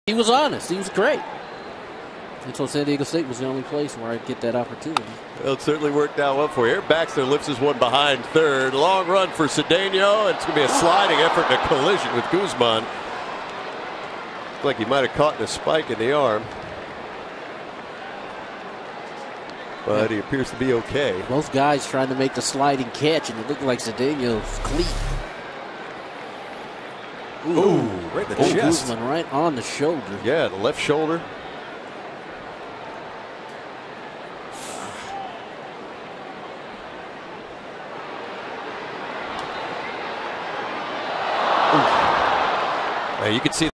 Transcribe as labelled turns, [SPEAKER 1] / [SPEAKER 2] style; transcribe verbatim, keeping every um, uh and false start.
[SPEAKER 1] He was honest. He was great. And so San Diego State was the only place where I'd get that opportunity.
[SPEAKER 2] Well, it certainly worked out well for you. Baxter lifts his one behind third. Long run for Cedeno. It's going to be a sliding effort and a collision with Guzman. Looks like he might have caught a spike in the arm. But he appears to be okay.
[SPEAKER 1] Both guys trying to make the sliding catch, and it looked like Cedeno's cleat.
[SPEAKER 2] Ooh, Ooh right in the
[SPEAKER 1] oh,
[SPEAKER 2] chest.
[SPEAKER 1] Guzman right on the shoulder.
[SPEAKER 2] Yeah, the left shoulder. Ooh. Now you can see